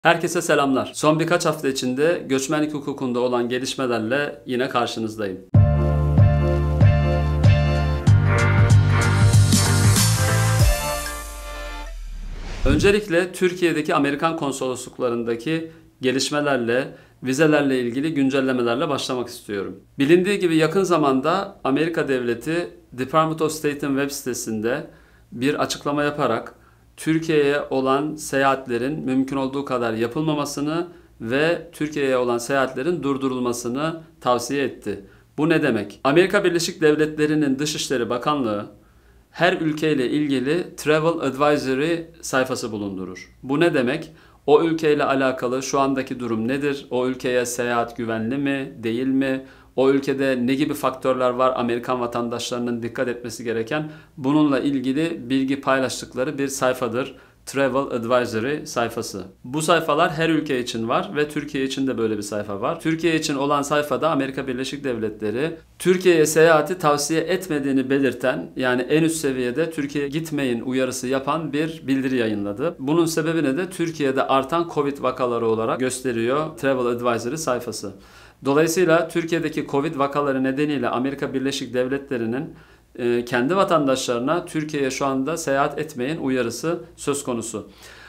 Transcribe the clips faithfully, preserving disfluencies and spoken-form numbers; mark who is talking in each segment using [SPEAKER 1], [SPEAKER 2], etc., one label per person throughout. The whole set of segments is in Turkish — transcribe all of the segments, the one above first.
[SPEAKER 1] Herkese selamlar. Son birkaç hafta içinde göçmenlik hukukunda olan gelişmelerle yine karşınızdayım. Öncelikle Türkiye'deki Amerikan konsolosluklarındaki gelişmelerle, vizelerle ilgili güncellemelerle başlamak istiyorum. Bilindiği gibi yakın zamanda Amerika Devleti Department of State'in web sitesinde bir açıklama yaparak Türkiye'ye olan seyahatlerin mümkün olduğu kadar yapılmamasını ve Türkiye'ye olan seyahatlerin durdurulmasını tavsiye etti. Bu ne demek? Amerika Birleşik Devletleri'nin Dışişleri Bakanlığı her ülkeyle ilgili Travel Advisory sayfası bulundurur. Bu ne demek? O ülkeyle alakalı şu andaki durum nedir? O ülkeye seyahat güvenli mi, değil mi? O ülkede ne gibi faktörler var Amerikan vatandaşlarının dikkat etmesi gereken? Bununla ilgili bilgi paylaştıkları bir sayfadır. Travel Advisory sayfası. Bu sayfalar her ülke için var ve Türkiye için de böyle bir sayfa var. Türkiye için olan sayfada Amerika Birleşik Devletleri Türkiye'ye seyahati tavsiye etmediğini belirten, yani en üst seviyede Türkiye'ye gitmeyin uyarısı yapan bir bildiri yayınladı. Bunun sebebini de Türkiye'de artan Covid vakaları olarak gösteriyor Travel Advisory sayfası. Dolayısıyla Türkiye'deki Covid vakaları nedeniyle Amerika Birleşik Devletleri'nin kendi vatandaşlarına Türkiye'ye şu anda seyahat etmeyin uyarısı söz konusu.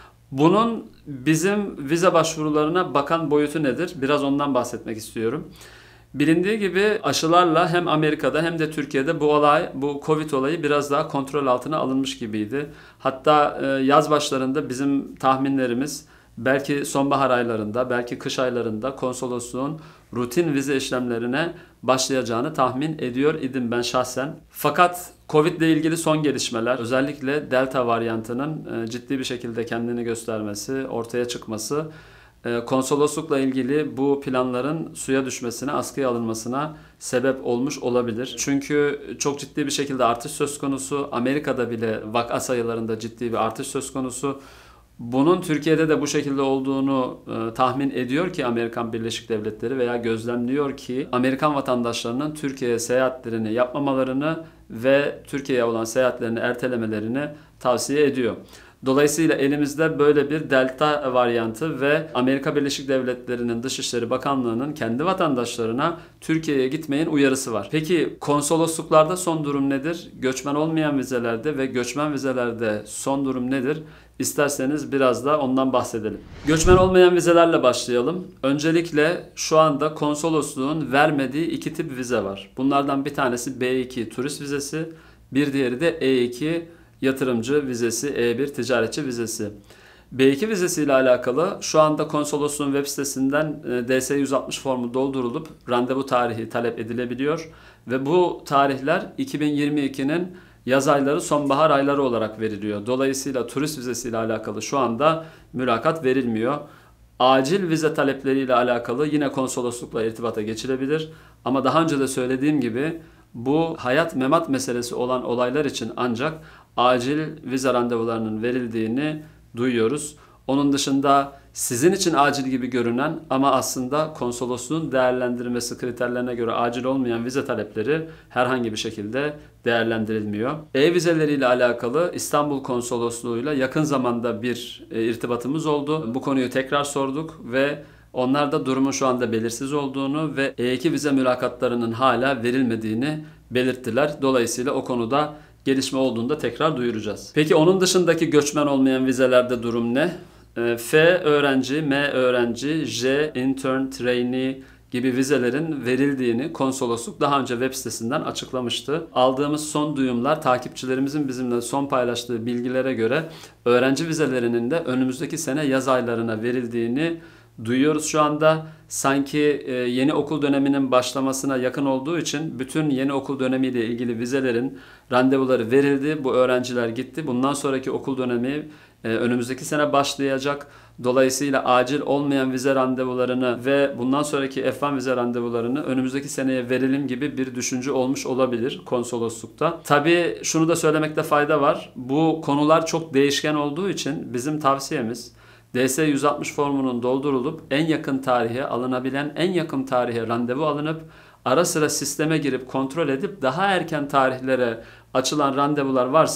[SPEAKER 1] Bunun bizim vize başvurularına bakan boyutu nedir? Biraz ondan bahsetmek istiyorum. Bilindiği gibi aşılarla hem Amerika'da hem de Türkiye'de bu olay, bu Covid olayı biraz daha kontrol altına alınmış gibiydi. Hatta yaz başlarında bizim tahminlerimiz belki sonbahar aylarında, belki kış aylarında konsolosluğun rutin vize işlemlerine başlayacağını tahmin ediyor idim ben şahsen. Fakat Covid ile ilgili son gelişmeler, özellikle Delta varyantının ciddi bir şekilde kendini göstermesi, ortaya çıkması, konsoloslukla ilgili bu planların suya düşmesine, askıya alınmasına sebep olmuş olabilir. Çünkü çok ciddi bir şekilde artış söz konusu. Amerika'da bile vaka sayılarında ciddi bir artış söz konusu. Bunun Türkiye'de de bu şekilde olduğunu e, tahmin ediyor ki Amerikan Birleşik Devletleri veya gözlemliyor ki Amerikan vatandaşlarının Türkiye'ye seyahatlerini yapmamalarını ve Türkiye'ye olan seyahatlerini ertelemelerini tavsiye ediyor. Dolayısıyla elimizde böyle bir Delta varyantı ve Amerika Birleşik Devletleri'nin Dışişleri Bakanlığı'nın kendi vatandaşlarına Türkiye'ye gitmeyin uyarısı var. Peki konsolosluklarda son durum nedir? Göçmen olmayan vizelerde ve göçmen vizelerde son durum nedir? İsterseniz biraz da ondan bahsedelim. Göçmen olmayan vizelerle başlayalım. Öncelikle şu anda konsolosluğun vermediği iki tip vize var. Bunlardan bir tanesi B iki turist vizesi, bir diğeri de E iki yatırımcı vizesi, E bir ticaretçi vizesi. B iki vizesi ile alakalı şu anda konsolosluğun web sitesinden D S yüz altmış formu doldurulup randevu tarihi talep edilebiliyor ve bu tarihler iki bin yirmi ikinin yaz ayları, sonbahar ayları olarak veriliyor. Dolayısıyla turist vizesi ile alakalı şu anda mülakat verilmiyor. Acil vize talepleriyle alakalı yine konsoloslukla irtibata geçilebilir. Ama daha önce de söylediğim gibi bu hayat memat meselesi olan olaylar için ancak acil vize randevularının verildiğini duyuyoruz. Onun dışında sizin için acil gibi görünen ama aslında konsolosluğun değerlendirmesi kriterlerine göre acil olmayan vize talepleri herhangi bir şekilde değerlendirilmiyor. E-vizeleri ile alakalı İstanbul Konsolosluğu'yla yakın zamanda bir irtibatımız oldu. Bu konuyu tekrar sorduk ve onlar da durumun şu anda belirsiz olduğunu ve E iki vize mülakatlarının hala verilmediğini belirttiler. Dolayısıyla o konuda gelişme olduğunda tekrar duyuracağız. Peki onun dışındaki göçmen olmayan vizelerde durum ne? F öğrenci, M öğrenci, J intern, trainee gibi vizelerin verildiğini konsolosluk daha önce web sitesinden açıklamıştı. Aldığımız son duyumlar, takipçilerimizin bizimle son paylaştığı bilgilere göre öğrenci vizelerinin de önümüzdeki sene yaz aylarına verildiğini duyuyoruz şu anda. Sanki yeni okul döneminin başlamasına yakın olduğu için bütün yeni okul dönemiyle ilgili vizelerin randevuları verildi. Bu öğrenciler gitti. Bundan sonraki okul dönemi önümüzdeki sene başlayacak. Dolayısıyla acil olmayan vize randevularını ve bundan sonraki F bir vize randevularını önümüzdeki seneye verelim gibi bir düşünce olmuş olabilir konsoloslukta. Tabii şunu da söylemekte fayda var. Bu konular çok değişken olduğu için bizim tavsiyemiz D S yüz altmış formunun doldurulup en yakın tarihe alınabilen en yakın tarihe randevu alınıp ara sıra sisteme girip kontrol edip daha erken tarihlere açılan randevular varsa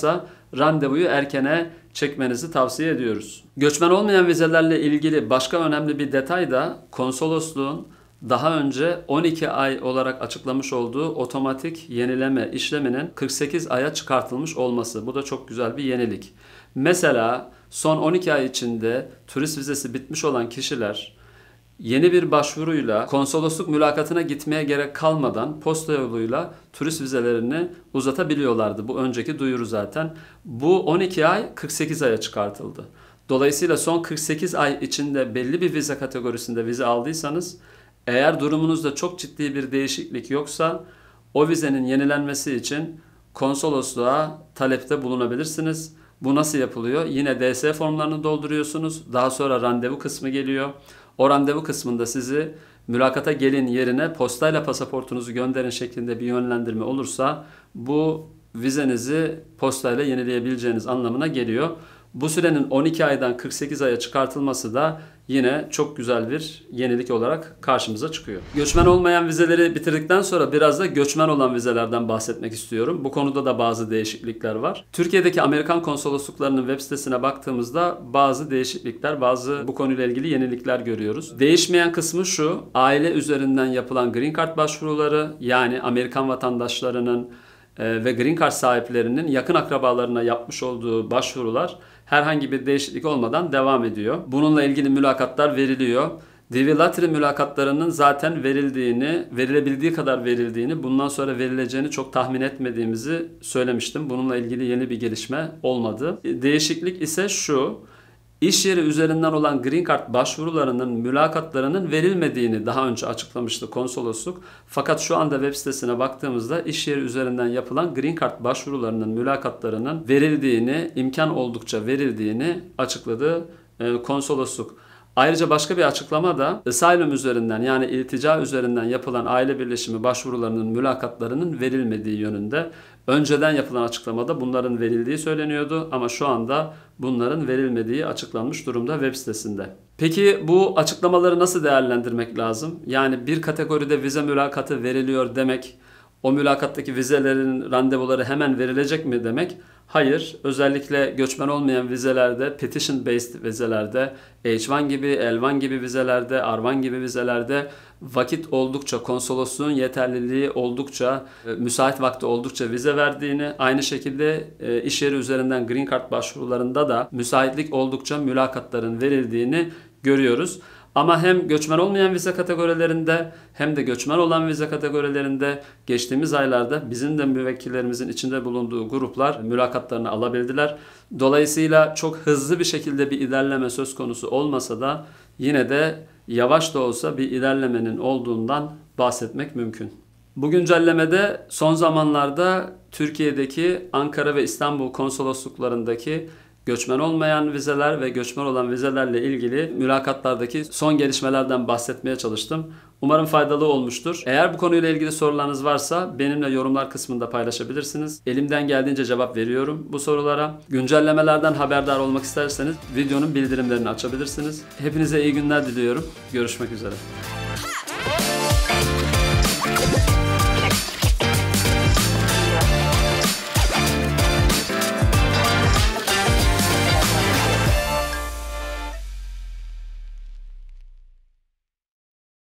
[SPEAKER 1] randevuyu erkene çekmenizi tavsiye ediyoruz. Göçmen olmayan vizelerle ilgili başka önemli bir detay da konsolosluğun daha önce on iki ay olarak açıklamış olduğu otomatik yenileme işleminin kırk sekiz aya çıkartılmış olması. Bu da çok güzel bir yenilik. Mesela son on iki ay içinde turist vizesi bitmiş olan kişiler yeni bir başvuruyla konsolosluk mülakatına gitmeye gerek kalmadan posta yoluyla turist vizelerini uzatabiliyorlardı. Bu önceki duyuru zaten. Bu on iki ay kırk sekiz aya çıkartıldı. Dolayısıyla son kırk sekiz ay içinde belli bir vize kategorisinde vize aldıysanız, eğer durumunuzda çok ciddi bir değişiklik yoksa o vizenin yenilenmesi için konsolosluğa talepte bulunabilirsiniz. Bu nasıl yapılıyor? Yine D S formlarını dolduruyorsunuz. Daha sonra randevu kısmı geliyor. O randevu kısmında sizi mülakata gelin yerine postayla pasaportunuzu gönderin şeklinde bir yönlendirme olursa bu vizenizi postayla yenileyebileceğiniz anlamına geliyor. Bu sürenin on iki aydan kırk sekiz aya çıkartılması da yine çok güzel bir yenilik olarak karşımıza çıkıyor. Göçmen olmayan vizeleri bitirdikten sonra biraz da göçmen olan vizelerden bahsetmek istiyorum. Bu konuda da bazı değişiklikler var. Türkiye'deki Amerikan konsolosluklarının web sitesine baktığımızda bazı değişiklikler, bazı bu konuyla ilgili yenilikler görüyoruz. Değişmeyen kısmı şu: aile üzerinden yapılan Green Card başvuruları, yani Amerikan vatandaşlarının ve Green Card sahiplerinin yakın akrabalarına yapmış olduğu başvurular herhangi bir değişiklik olmadan devam ediyor. Bununla ilgili mülakatlar veriliyor. D V Lottery mülakatlarının zaten verildiğini, verilebildiği kadar verildiğini, bundan sonra verileceğini çok tahmin etmediğimizi söylemiştim. Bununla ilgili yeni bir gelişme olmadı. Değişiklik ise şu: İş yeri üzerinden olan Green Card başvurularının, mülakatlarının verilmediğini daha önce açıklamıştı konsolosluk. Fakat şu anda web sitesine baktığımızda iş yeri üzerinden yapılan Green Card başvurularının, mülakatlarının verildiğini, imkan oldukça verildiğini açıkladı e, konsolosluk. Ayrıca başka bir açıklama da asylum üzerinden, yani iltica üzerinden yapılan aile birleşimi başvurularının, mülakatlarının verilmediği yönünde. Önceden yapılan açıklamada bunların verildiği söyleniyordu ama şu anda bunların verilmediği açıklanmış durumda web sitesinde. Peki bu açıklamaları nasıl değerlendirmek lazım? Yani bir kategoride vize mülakatı veriliyor demek, o mülakattaki vizelerin randevuları hemen verilecek mi demek? Hayır. Özellikle göçmen olmayan vizelerde, petition based vizelerde, H bir gibi, L bir gibi vizelerde, R bir gibi vizelerde vakit oldukça, konsolosluğun yeterliliği oldukça, müsait vakti oldukça vize verdiğini, aynı şekilde iş yeri üzerinden Green Card başvurularında da müsaitlik oldukça mülakatların verildiğini görüyoruz. Ama hem göçmen olmayan vize kategorilerinde hem de göçmen olan vize kategorilerinde geçtiğimiz aylarda bizim de müvekkillerimizin içinde bulunduğu gruplar mülakatlarını alabildiler. Dolayısıyla çok hızlı bir şekilde bir ilerleme söz konusu olmasa da yine de yavaş da olsa bir ilerlemenin olduğundan bahsetmek mümkün. Bu güncellemede son zamanlarda Türkiye'deki Ankara ve İstanbul konsolosluklarındaki göçmen olmayan vizeler ve göçmen olan vizelerle ilgili mülakatlardaki son gelişmelerden bahsetmeye çalıştım. Umarım faydalı olmuştur. Eğer bu konuyla ilgili sorularınız varsa benimle yorumlar kısmında paylaşabilirsiniz. Elimden geldiğince cevap veriyorum bu sorulara. Güncellemelerden haberdar olmak isterseniz videonun bildirimlerini açabilirsiniz. Hepinize iyi günler diliyorum. Görüşmek üzere.